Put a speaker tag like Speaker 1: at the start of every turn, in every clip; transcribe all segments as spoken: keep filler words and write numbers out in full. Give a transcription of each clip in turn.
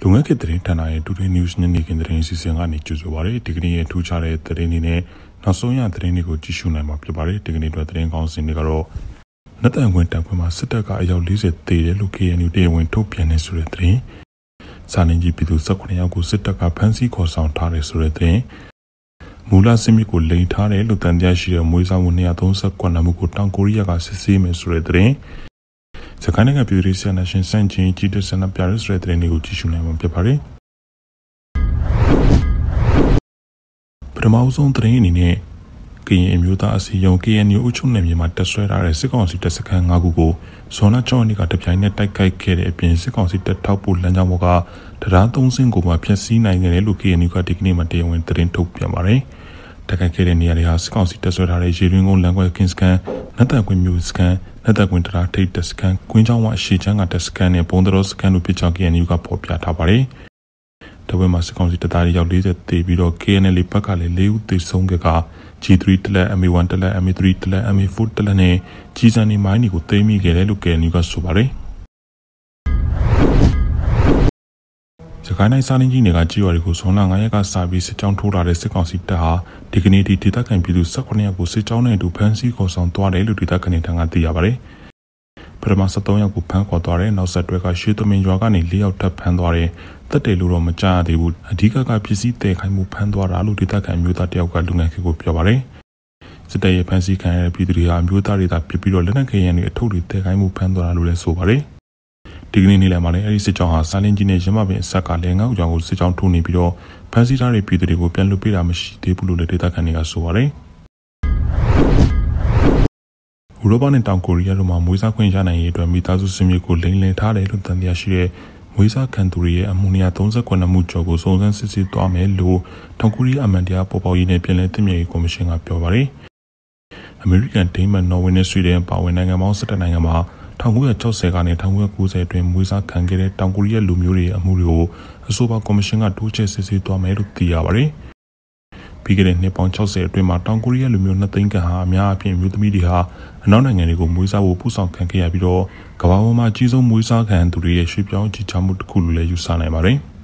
Speaker 1: လုံငယ်ကတဲ့တနာရဲ့ TodayNews ညနေခင်းသတင်းစီစဉ်ကနေကြိုဆိုပါရစေဒီကနေ့ရဲ့ထူးခြားတဲ့သတင်းတွေနဲ့နောက်ဆုံးရသတင်းတွေကိုကြည့်ရှုနိုင်မှာဖြစ်ပါတယ်ဒီကနေ့အတွက်သတင်းကောင်းစင်တွေကတော့နတ်တန်ခွင်တန်ခွင်မှာစစ်တပ်ကအယောက်၄၀သေတယ်လို့ K N U တရားဝင်ထုတ်ပြန်နေဆိုတဲ့သတင်းစာနေကြီးပြည်သူ၁၉ယောက်ကိုစစ်တပ်ကဖမ်းဆီးခေါ်ဆောင်ထားတယ်ဆိုတဲ့သတင်းမူလစစ်မြစ်ကိုလိန်ထားတယ်လို့တန်တရားရှိတဲ့မွေးစားမှု၂၃၉နမှုကိုတောင်ကိုရီးယားကစစ်ဆေးမယ်ဆိုတဲ့သတင်းစကိုင်းနိုင်ငံပြည်သူ့ဆန္ဒရှင်စန့်ကျင်ကြီးတဲ့ဆန္ဒပြရဲဆိုတဲ့သတင်းတွေကိုကြည့်ရှုနိုင်မှာဖြစ်ပါတယ်ပထမဆုံးသတင်းအနေနဲ့ကရင်အမျိုးသားအစည်းအရုံး K N U အုပ်ချုပ်နယ်မြေမှာတက်ဆွဲထားတဲ့စစ်ကောင်စီတပ်စခန်း၅ခုကိုဇွန်လ၆ရက်နေ့ကတပြိုင်နက်တိုက်ခိုက်ခဲ့တဲ့အပြင်စစ်ကောင်စီတပ်ထောက်ပို့လမ်းကြောင်းပေါ်ကတရားသုံးစင်းကိုမှဖျက်ဆီးနိုင်တယ်လို့ K N U ကဒီကနေ့မှတရားဝင်သတင်းထုတ်ပြန်ပါတယ်တိုက်ခိုက်ခဲ့တဲ့နေရာတွေဟာစစ်ကောင်စီတပ်ဆွဲထားတဲ့ရေတွင်းကုန်းလမ်းခွဲကင်းစခန်းနတ်တန်ကွင်းမြို့စခန်းနတ်တန်ကွင်းတရားထိပ်တပ်စခန်းကွင်းချောင်းဝအရှိချမ်းကတပ်စခန်းနဲ့ဘုံတော်စခန်းတို့ဖြစ်ကြောင်း K N U ကဖော်ပြထားပါတယ်တဝက်မှာစစ်ကောင်စီတပ်သားတွေရောက်၄၀တေပြီးတော့ K N L ဘက်ကလည်း၄ဦးသေဆုံးခဲ့က G 3 တလက် M A 1 တလက် M A 3 တလက် M A 4 တလက်နဲ့ကြီးစံနေမိုင်းတွေကိုသိမ်းမိခဲ့တယ်လို့ K N U ကဆိုပါတယ်စကိုင်းတိုင်းစာရင်းကြီးနယ်ကကြီးရွာတွေကိုဇွန်လ၅ရက်ကစပြီးစစ်ကြောင်းထိုးလာတဲ့စစ်ကောင်စီတပ်ဟာဒီကနေ့ဒီဒေသခံပြည်သူ၁၉ယောက်ကိုစစ်ကြောင်းနဲ့အတူဖမ်းဆီးခေါ်ဆောင်သွားတယ်လို့ဒေသခံတွေထံကသိရပါတယ်ပထမ၁၃ယောက်ကိုဖမ်းခေါ်သွားတဲ့နောက်ဆက်တွဲကရွှေသမင်ရွာကနေ၄ယောက်ထပ်ဖမ်းသွားတယ်တက်တယ်လို့တော့မကြားသေးဘူးအဓိကကပစ္စည်းတည်ခိုင်းမှုဖမ်းသွားတာလို့ဒေသခံမျိုးသားတယောက်ကလူငယ်ခေကိုပြောပါတယ်စစ်တပ်ရဲ့ဖမ်းဆီးခံရတဲ့ပြည်သူတွေဟာမျိုးသားတွေသာဖြစ်ပြီးတော့လက်နက်ခဲယမ်းတွေအထုပ်တွေတည်ခိုင်းမှုဖမ်းသွားတာလို့လည်းဆိုပါတယ်ဒီကနေ့နေ့လယ်မှာလည်းအဲဒီစစ်ကြောင်းဟာစာလင်းကြီးနဲ့ရမပင်အဆက်ကလည်းငေါ့ကြောင်ကိုစစ်ကြောင်းထိုးနေပြီးတော့ဖမ်းဆီးထားတဲ့ပြည်သူတွေကိုပြန်လွှတ်ပေးတာမရှိသေးဘူးလို့လည်းဒေသခံတွေကဆိုပါတယ်ဥရောပနဲ့တောင်ကိုရီးယားတို့မှာမွေးစားခွင့်ရနိုင်ရေးအတွက်မိသားစုစင်မြစ်ကိုလိမ်လည်ထားတယ်လို့တန်တရားရှိတဲ့မွေးစားခံသူတွေရဲ့အမှု၂၃၉မှုကျော်ကိုစုံစမ်းစစ်ဆေးသွားမယ်လို့တောင်ကိုရီးယားအမှန်တရားပေါ်ပေါက်ရေးနဲ့ပြည်내တည်မြဲရေးကော်မရှင်ကပြောပါတယ်။အမေရိကန်၊ဒိန်းမတ်၊နော်ဝေနဲ့ဆွီဒင်ပါဝင်နိုင်ငံပေါင်း၁၁နိုင်ငံမှာ၁၉၆၀ကနေ၁၉၉၀အတွင်းမွေးစားခံခဲ့တဲ့တောင်ကိုရီးယားလူမျိုးတွေရဲ့အမှုတွေကိုအဆိုပါကော်မရှင်ကတိုးချဲ့စစ်ဆေးသွားမယ်လို့သိရပါတယ်။ပြီးခဲ့တဲ့နှစ်ပေါင်း၆၀အတွင်းမှာတောင်ကိုရီးယားလူမျိုးနှစ်သိန်းခန့်ဟာအများအပြားမျိုးသမီးတွေဟာအနောက်နိုင်ငံတွေကိုမွေးစားဖို့ပို့ဆောင်ခံခဲ့ရပြီးတော့ကမ္ဘာပေါ်မှာအကြီးဆုံးမွေးစားခံသူတွေရဲ့ရွှေ့ပြောင်းကြီးချမှုတစ်ခုလိုလည်းယူဆနိုင်ပါတယ်။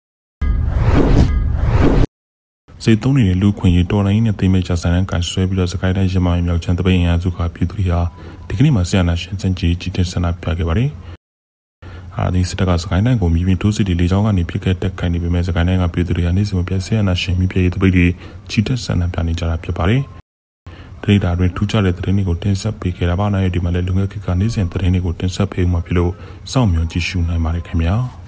Speaker 1: စိတ်သုံးနေတဲ့လူခွင့်ရေးတော်လိုင်းနဲ့သိမ်းမဲ့ကြဆိုင်တဲ့ကန်ဆွဲပြီးတော့စကိုင်းတိုင်းရမန်မြောက်ချမ်းတပိန်အင်အားစုကပြည်သူတွေဟာဒီကနေ့မှဆရာနာရှင်စံကြီးကြီးတဲ့ဆန္ဒပြခဲ့ပါတယ်။အာဒီစစ်တပ်ကစကိုင်းတိုင်းကိုမြေပြင်ထိုးစစ်တွေလေကြောင်းကနေဖြစ်ခဲ့တဲ့ခိုင်နေပေမဲ့စကိုင်းတိုင်းကပြည်သူတွေဟာနေ့စဉ်မပြတ်ဆရာနာရှင်မိပြရေးတပိတ်တွေကြီးတဲ့ဆန္ဒပြနေကြတာဖြစ်ပါတယ်။ဒေတာတွင်ထူးခြားတဲ့သတင်းတွေကိုတင်ဆက်ပေးခဲ့တာပါ။နောက်ဒီမှာလည်းလူငယ်ခေတ်ကနေ့စဉ်သတင်းတွေကိုတင်ဆက်ပေးမှဖြစ်လို့စောင့်မျှော်ကြည့်ရှုနိုင်ပါတယ်ခင်ဗျာ။